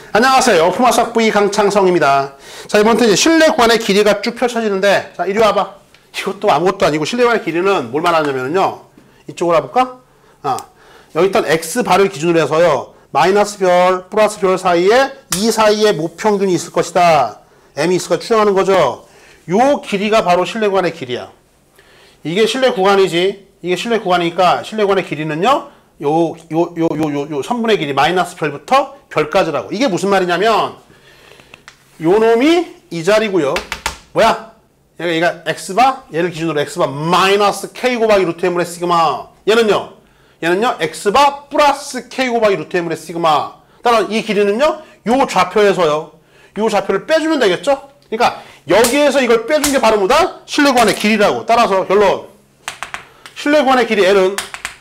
안녕하세요. 품화석 V 강창성입니다. 자, 이번부터 이제 실내 구간의 길이가 쭉 펼쳐지는데, 자, 이리 와봐. 이것도 아무것도 아니고 실내 구간의 길이는 뭘 말하냐면요. 이쪽으로 와볼까? 여기 일단 X바를 기준으로 해서요. 마이너스 별, 플러스 별 사이에 이 사이에 모평균이 있을 것이다. M이 있을 거 추정하는 거죠. 요 길이가 바로 실내 구간의 길이야. 이게 실내 구간이지. 이게 실내 구간이니까 실내 구간의 길이는요. 요 선분의 길이 마이너스 별부터 별까지라고. 이게 무슨 말이냐면 요 놈이 이 자리고요. 뭐야? 얘가 x바, 얘를 기준으로 x바 마이너스 k 곱하기 루트 m분의 시그마. 얘는요 x바 플러스 k 곱하기 루트 m분의 시그마. 따라 이 길이는요 요 좌표에서요 요 좌표를 빼주면 되겠죠? 그러니까 여기에서 이걸 빼준 게 바로 뭐다? 실내 구간의 길이라고. 따라서 결론 실내 구간의 길이 L은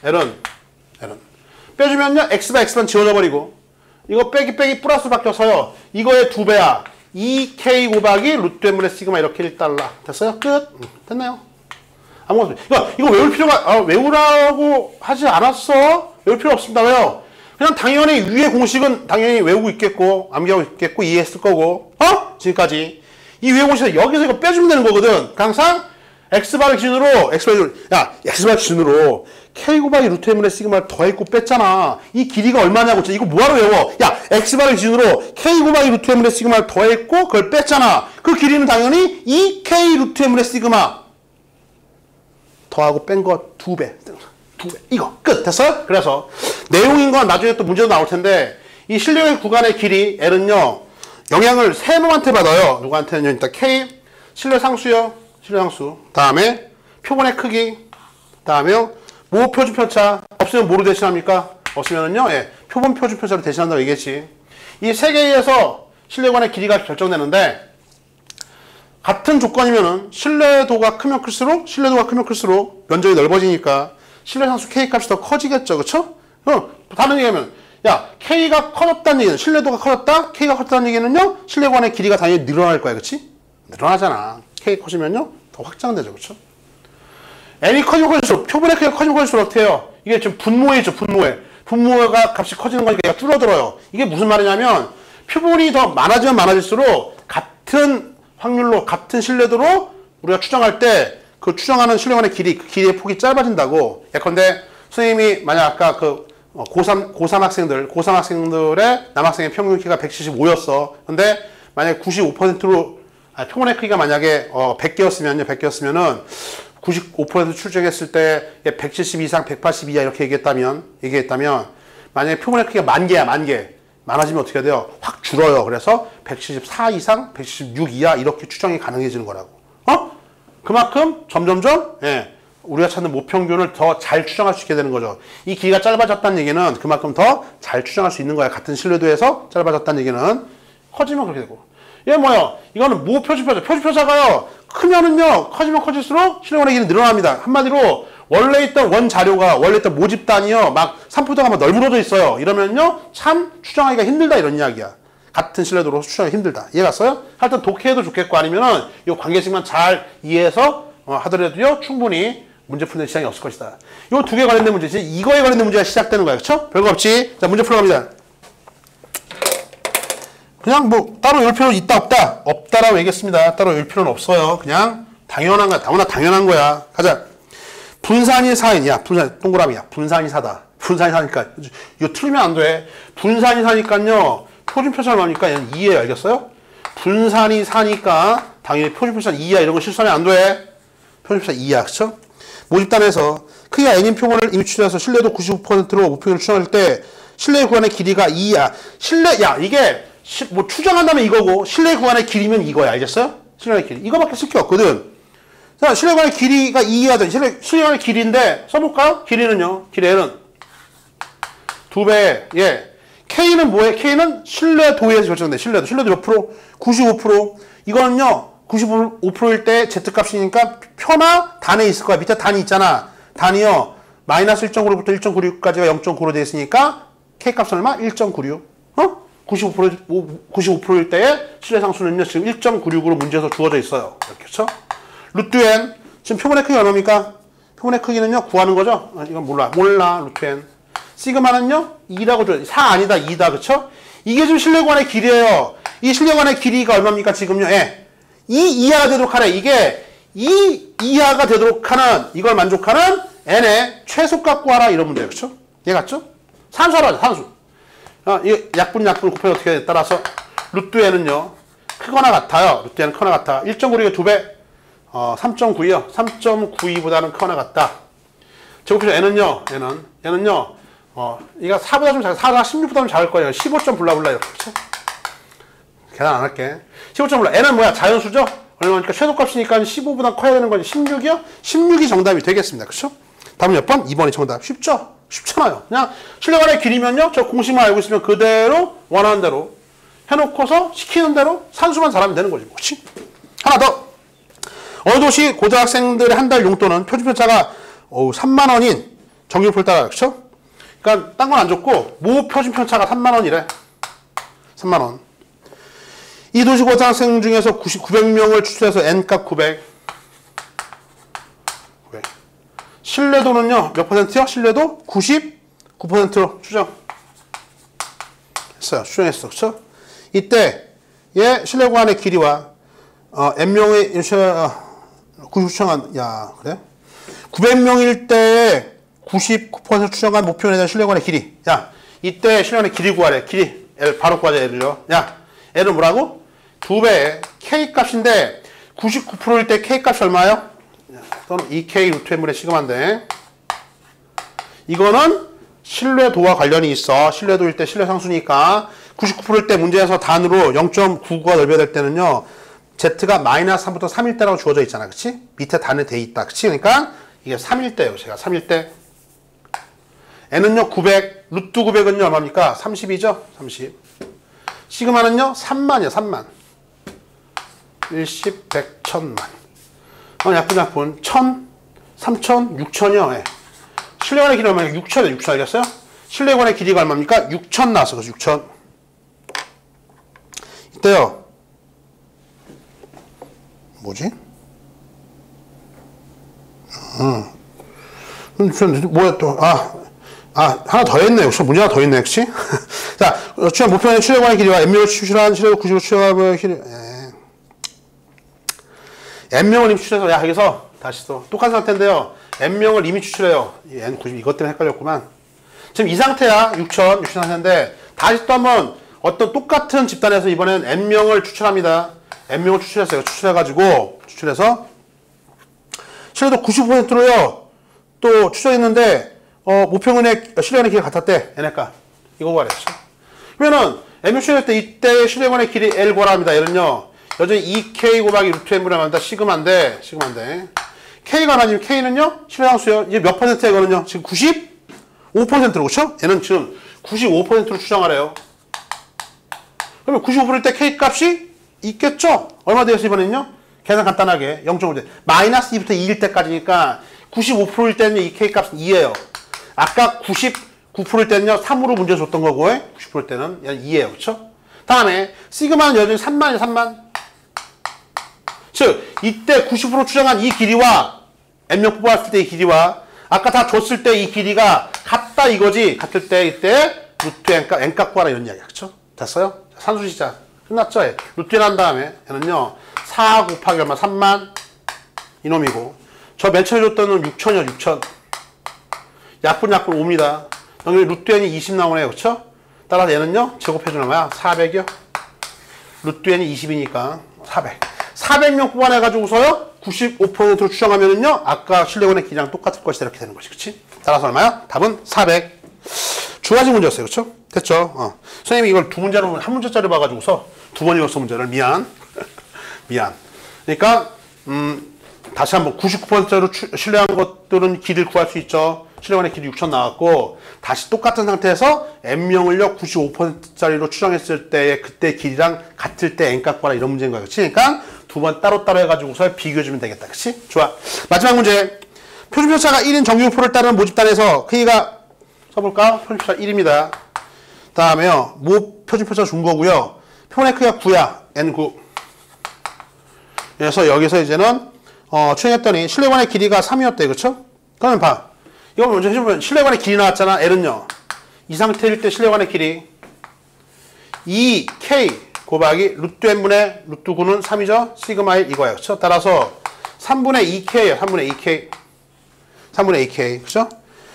빼주면요 x바 x만 지워져 버리고 이거 빼기 플러스 바뀌어서요 이거의 2배야 2k 곱하기 루트 m분의 시그마. 이렇게 1달러 됐어요? 끝. 됐나요? 아무것도. 이거 외울 필요가 외우라고 하지 않았어. 외울 필요 없습니다. 왜요? 그냥 당연히 위의 공식은 당연히 외우고 있겠고 암기하고 있겠고 이해했을 거고 지금까지 이 위의 공식은 여기서 이거 빼주면 되는 거거든. 항상 x바를 기준으로 x바 기준으로 k 곱하기 루트 m분의 시그마를 더했고 뺐잖아. 이 길이가 얼마냐고. 이거 뭐하러 외워? 야, x바를 기준으로 k 곱하기 루트 m분의 시그마를 더했고 그걸 뺐잖아. 그 길이는 당연히 2k 루트 m분의 시그마 더하고 뺀 거 2배. 이거 끝. 됐어요? 그래서 내용인 건 나중에 또 문제도 나올 텐데 이 실내 구간의 길이 L은요 영향을 세 놈한테 받아요. 누구한테는요? 일단 k 실내 상수요. 실내 상수. 다음에 표본의 크기. 다음에 모 표준 편차. 없으면 뭐로 대신합니까? 없으면은요, 표본 표준 편차로 대신한다고 얘기했지. 이 세 개에서 실내 구간의 길이가 결정되는데, 같은 조건이면은, 신뢰도가 크면 클수록 면적이 넓어지니까, 실내 상수 K 값이 더 커지겠죠, 그쵸? 다른 얘기하면, 야, K가 커졌다는 얘기는, 신뢰도가 커졌다? K가 커졌다는 얘기는요, 실내 구간의 길이가 당연히 늘어날 거야, 그치? 늘어나잖아. K 커지면요, 더 확장되죠, 그쵸? N이 커지면 커질수록, 표본의 크기가 커지면 커질수록 어떻게 해요? 이게 지금 분모해죠, 분모해. 분모가 값이 커지는 거니까 얘가 줄어들어요. 이게 무슨 말이냐면, 표본이 더 많아지면 많아질수록, 같은 확률로, 같은 신뢰도로 우리가 추정할 때, 그 추정하는 실내관의 길이, 그 길이의 폭이 짧아진다고. 예컨대, 선생님이 만약 아까 고3 학생들의 남학생의 평균 키가 175였어. 근데, 만약에 95%로, 표본의 크기가 만약에, 100개였으면은, 95% 출제했을 때 170 이상, 180 이하 이렇게 얘기했다면 만약에 표본의 크기가 10,000개야, 10,000개. 많아지면 어떻게 돼요? 확 줄어요. 그래서 174 이상, 176 이하 이렇게 추정이 가능해지는 거라고. 그만큼 점점점 우리가 찾는 모평균을 더 잘 추정할 수 있게 되는 거죠. 이 길이가 짧아졌다는 얘기는 그만큼 더 잘 추정할 수 있는 거야. 같은 신뢰도에서 짧아졌다는 얘기는 커지면 그렇게 되고. 얘 뭐야? 이거는 모 표준표자. 표준표자가요. 크면은요. 커지면 커질수록 실내관의 길이 늘어납니다. 한마디로 원래 있던 원래 있던 모집단이요. 막 산포도가 막 널브러져 있어요. 이러면요. 참 추정하기가 힘들다 이런 이야기야. 같은 신뢰도로 추정하기 힘들다. 이해 갔어요? 하여튼 독해해도 좋겠고 아니면은 이 관계식만 잘 이해해서 하더라도요. 충분히 문제 푸는 지장이 없을 것이다. 요 두 개 관련된 문제지. 이거에 관련된 문제가 시작되는 거야. 그쵸? 별거 없지? 자, 문제 풀어갑니다. 그냥 뭐 따로 외울 필요는 있다 없다? 없다라고 얘기했습니다. 따로 외울 필요는 없어요. 그냥 당연한 거야. 다무나 당연한 거야. 가자. 분산이 4이냐? 분산 동그라미야. 분산이 4다. 분산이 4니까 이거 틀리면 안 돼. 분산이 4니까요. 표준표차를 넣으니까 얘는 2예요. 알겠어요? 분산이 4니까 당연히 표준표차는 2야. 이런 거 실수하면 안 돼. 표준표차 2야. 그쵸? 모집단에서 크기가 n인 표본을 이미 추정해서 신뢰도 95%로 모평을 추정할 때 실내 구간의 길이가 2야. 이게 뭐 추정한다면 이거고 실내 구간의 길이면 이거야. 알겠어요? 실내 구간의 길이. 이거밖에 쓸 게 없거든. 자, 실내 구간의 길이가 2야. 실내 구간의 길이인데 써볼까요? 길이는요. 길이는 2배. K는 뭐해? K는 신뢰도에서 결정돼. 신뢰도 몇 프로? 95%. 이거는요. 95%일 때 Z값이니까 표나 단에 있을 거야. 밑에 단이 있잖아. 단이요. 마이너스 1.96부터 1.96까지가 0.9로 되어 있으니까 K값은 얼마? 1.96. 95%일 때의 실내상수는요, 지금 1.96으로 문제에서 주어져 있어요. 이렇게, 그쵸? 루트 n. 지금 표본의 크기 얼마입니까? 표본의 크기는요, 구하는 거죠? 이건 몰라. 루트 n. 시그마는요, 2라고 줘요. 4 아니다, 2다, 그쵸? 이게 지금 실내관의 길이에요. 이 실내관의 길이가 얼마입니까? 지금요. 예. 이 이하가 되도록 하래. 이게 이 이하가 되도록 하는 이걸 만족하는 n의 최소값 구하라 이런 문제예요. 그렇죠? 이해 갔죠? 산수하라 하죠. 산수. 이 약분 곱하기 어떻게 돼? 따라서 루트 n은요. 크거나 같아요. 루트 n은 크거나 같아. 1.96의 2배. 3.92요. 3.92보다는 크거나 같다. 제곱해서 n은요. 얘는요. 이가 4보다 좀 작아. 4가 16보다 좀 작을 거예요. 15. 블라블라 이렇게. 그렇죠? 계산 안 할게. 15. 블라. n은 뭐야? 자연수죠? 얼마니까 최소값이니까 15보다 커야 되는 거지. 16이요? 16이 정답이 되겠습니다. 그렇죠? 답은 몇 번? 2번이 정답. 쉽죠? 쉽잖아요. 그냥 실내관의 길이면요. 저 공식만 알고 있으면 그대로 원하는 대로 해놓고서 시키는 대로 산수만 잘하면 되는 거지. 그렇지? 하나 더. 어느 도시 고등학생들의 한 달 용돈은 표준편차가 3만 원인 정규표를 따라. 그렇죠? 그러니까 딴 건 안 좋고 모 표준편차가 3만 원이래. 3만 원. 이 도시 고등학생 중에서 900명을 추출해서 n값 900. 신뢰도는요, 몇 %요? 신뢰도 99%로 추정. 했어요. 추정했어. 그쵸? 이때, 얘 신뢰구간의 길이와, n명의, 90 추정한, 야, 그래? 900명일 때에 99% 추정한 목표에 대한 신뢰구간의 길이. 야, 이때 신뢰구간의 길이 구하래. 길이. L, 바로 구하자, L을요. 야, L은 뭐라고? 2배의 K 값인데, 99%일 때 K 값이 얼마예요? 또는 2K 루트 n분의 시그마인데 이거는 신뢰도와 관련이 있어. 신뢰도일 때 신뢰상수니까 99%일 때 문제에서 단으로 0.99가 넓혀야 될 때는요. Z가 마이너스 3부터 3일 때라고 주어져 있잖아. 그치? 밑에 단에 돼 있다. 그치? 그러니까 이게 3일 때예요. 제가 3일 때. n은요 900. 루트 900은요 얼마입니까? 30이죠? 30. 시그마는요 3만이야. 3만. 10, 100, 1000만. 약분 1000, 3000, 6000이요. 예. 실내관의 길이 얼마냐? 6000이요. 6000 알겠어요? 실내관의 길이가 얼마입니까? 6000 나왔어. 그래서 6000. 이때요. 뭐지? 뭐야 또? 하나 더 했네. 혹시 문제 하나 더 있네. 그치? 자, 추정 목표는 실내관의 길이와 n명을 추출한 실내도 90을 추정하면 길이. n명을 이미 추출해서, 야, 여기서 다시 또 똑같은 상태인데요. n명을 이미 추출해요. n90 이것 때문에 헷갈렸구만. 지금 이 상태야. 6000 상태인데 다시 또 한번 어떤 똑같은 집단에서 이번엔 n명을 추출합니다. n명을 추출했어요. 추출해서 실내도 95%로요. 또 추정했는데 모평은의 실내관의 길이 같았대. n값. 이거 구하랬죠. 그러면은 n명 추출할 때 이때 실내관의 길이 L 구하랍니다. 얘는요. 여전히 2K 곱하기 루트 n분의 만다 시그마인데 K가 아니면 K는요 실내상수요. 이제 몇 %예요? 이거는요 지금 95%로. 그렇죠? 얘는 지금 95%로 추정하래요. 그러면 95%일 때 K 값이 있겠죠? 얼마 되겠어 이번에는요? 계산 간단하게 0.5대 마이너스 2부터 2일 때까지니까 95%일 때는 이 K 값은 2예요. 아까 99%일 때는요 3으로 문제 줬던 거고 90%일 때는 얘는 2예요. 그렇죠? 다음에 시그마는 여전히 3만이에요. 3만. 즉 이때 90% 추정한 이 길이와 n명 뽑았을 때 이 길이와 아까 다 줬을 때 이 길이가 같다 이거지. 같을 때 이때 루트 n값 구하라 이런 이야기야. 그쵸? 됐어요? 산수 시작. 끝났죠? 루트 n 한 다음에 얘는요 4 곱하기 얼마? 3만 이놈이고 저 맨 처음에 줬던 놈 6천이요. 6천. 약분 5입니다. 여기 루트 n이 20 나오네요. 그쵸? 따라서 얘는요 제곱해주는 얼마야? 400이요. 루트 n이 20이니까 400. 400명 뽑아내가지고서요 95%로 추정하면은요 아까 실내관의 길이랑 똑같을 것이다 이렇게 되는 거지. 그치? 따라서 얼마야? 답은 400. 두 가지 문제였어요. 그쵸? 됐죠? 선생님이 이걸 두 문제로 한 문제짜리 봐가지고서 두 번 읽었어 문제를. 미안. 그러니까 다시 한번 99%로 신뢰한 것들은 길이를 구할 수 있죠. 실내관의 길이 6천 나왔고 다시 똑같은 상태에서 n명을요 95%짜리로 추정했을 때의 그때 길이랑 같을 때 n값 구하라 이런 문제인 거야. 그치? 그러니까 두 번 따로따로 해가지고서 비교해주면 되겠다. 그치? 좋아. 마지막 문제. 표준편차가 1인 정규표를 따르는 모집단에서 크기가 써볼까? 표준편차 1입니다. 다음에요. 모 표준편차 준 거고요. 표본의 크기가 9야. n9. 그래서 여기서 이제는 추정했더니 실내관의 길이가 3이었대. 그쵸? 그러면 봐. 이거 먼저 해주면 실내관의 길이 나왔잖아. L은요. 이 상태일 때 실내관의 길이 2K 곱하기 루트 n분의 루트 9는 3이죠. 시그마 1 이거예요. 그쵸? 따라서 3분의 2K예요. 3분의 2K. 3분의 2K. 그쵸?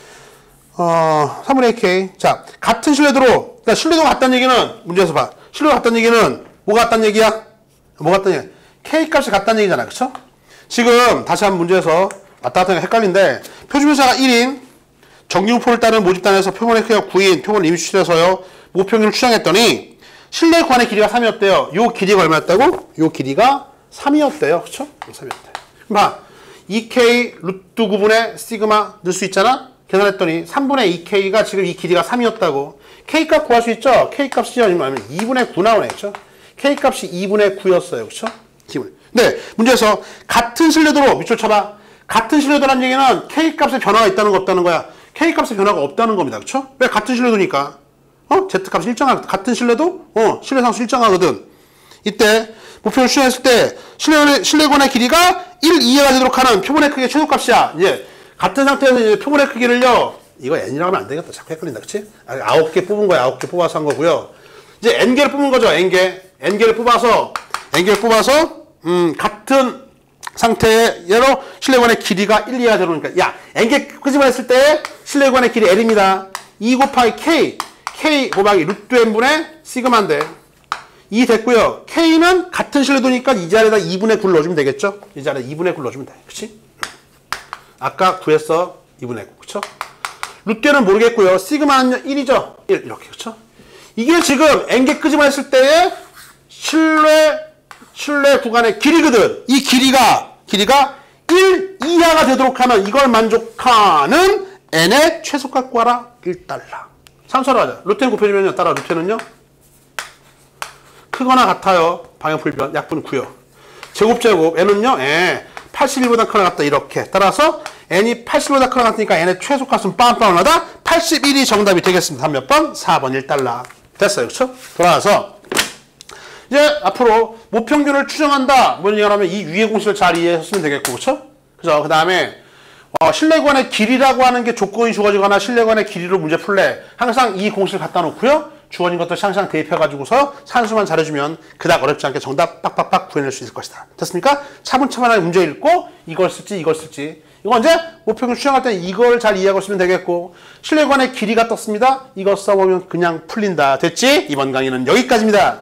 3분의 2K. 자, 같은 신뢰도로, 그러니까 신뢰도가 같다는 얘기는, 문제에서 봐. 신뢰도가 같다는 얘기는, 뭐가 같다는 얘기야? 뭐가 같다는 얘기야? K 값이 같다는 얘기잖아. 그쵸? 지금, 다시 한번 문제에서, 왔다 갔다 하니까 헷갈린데, 표준편차가 1인, 정규분포를 따른 모집단에서 표본의 크기가 9인, 표본을 이미 추출해서요, 모평균을 추정했더니, 실내 구간의 길이가 3이었대요. 요 길이가 얼마였다고? 요 길이가 3이었대요. 그쵸? 3이었대. 그럼 봐. 2K 루트 9분의 시그마 넣을 수 있잖아? 계산했더니 3분의 2K가 지금 이 길이가 3이었다고. K값 구할 수 있죠? K값이 얼마면 2분의 9 나오네. 그쵸? K값이 2분의 9였어요. 그쵸? 근데 문제에서 같은 신뢰도로 밑줄 쳐봐. 같은 신뢰도란 얘기는 K값의 변화가 있다는 거 없다는 거야. K값의 변화가 없다는 겁니다. 그쵸? 왜? 같은 신뢰도니까. Z값이 일정하거든. 같은 신뢰도? 신뢰상수 일정하거든. 이때 목표를 추정했을 때 실내권의 길이가 1 이하가 되도록 하는 표본의 크기의 최소값이야. 이제 같은 상태에서 이제 표본의 크기를요. 이거 n이라고 하면 안 되겠다. 자꾸 헷갈린다. 그치? 9개 뽑은 거야. 9개 뽑아서 한 거고요. 이제 n개를 뽑은 거죠. n개를 뽑아서 같은 상태의 예로 실내권의 길이가 1 이하가 되도록 야, n개 끄집어냈을 때 실내권의 길이 L입니다. 2 곱하기 K 곱하기 루트 n분의 시그마인데 2 됐고요. K는 같은 신뢰도니까 이 자리에다 2분의 9를 넣어주면 되겠죠? 이 자리에 2분의 9를 넣어주면 돼. 그치? 아까 구했어. 2분의 9. 그쵸? 루트는 모르겠고요. 시그마는 1이죠? 1. 이렇게. 그쵸? 이게 지금 n개 끄집어냈을 때의 실내 구간의 길이거든. 이 길이가 1 이하가 되도록 하는 이걸 만족하는 n의 최소값 구하라. 1달러. 산수로 하자. 루테는 곱해주면요. 따라 루테는요. 크거나 같아요. 방향불변. 약분 9요. 제곱. n은요. 81보다 크거나 같다. 이렇게. 따라서 n이 80보다 크거나 같으니까 n의 최소값은 빵빵하다. 81이 정답이 되겠습니다. 한 몇 번? 4번 1달러. 됐어요. 그쵸? 돌아와서 이제 앞으로 모평균을 추정한다. 뭔 얘기를 하면 이 위의 공식을 잘 이해했으면 되겠고. 그쵸? 그죠? 그 다음에 실내관의 길이라고 하는 게 조건이 주어지거나 실내관의 길이로 문제 풀래. 항상 이 공식을 갖다 놓고요. 주어진 것들 항상 대입해가지고서 산수만 잘해주면 그닥 어렵지 않게 정답 빡빡빡 구해낼 수 있을 것이다. 됐습니까? 차분차분하게 문제 읽고 이걸 쓸지. 이거 언제? 모평균 추정할 때 이걸 잘 이해하고 있으면 되겠고 실내관의 길이가 떴습니다. 이거 써보면 그냥 풀린다. 됐지? 이번 강의는 여기까지입니다.